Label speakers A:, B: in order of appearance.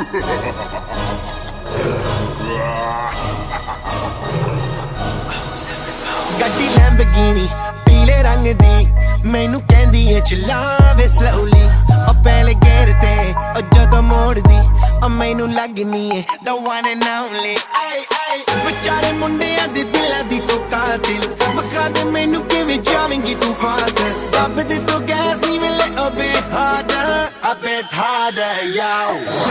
A: ਗੱਡੀ ਲੈਂਬਗੀਨੀ ਪੀਲੇ ਰੰਗ ਦੀ ਮੈਨੂੰ ਕਹਿੰਦੀ ਏ ਚਲਾਵੇ slowly ਉਹ ਪਹਿਲੇ ਗੇਰ ਤੇ ਉਹ ਜਦੋਂ ਮੋੜਦੀ ਉਹ ਮੈਨੂੰ ਲੱਗਨੀ ਏ the one and only ਵਿਚਾਰੇ ਮੁੰਡਿਆਂ ਦੇ ਦਿਲਾਂ ਦੀ ਤੂੰ ਕਾਤਿਲ ਬਖਾ ਦੇ ਮੈਨੂੰ ਕਿਵੇਂ ਜਾਵੇਂਗੀ ਤੂੰ ਫਾਸਟ ਦੱਬ ਦੇ ਤੂੰ ਗੈਸ ਨਹੀਂ ਮਿਲੇ a bit harder yo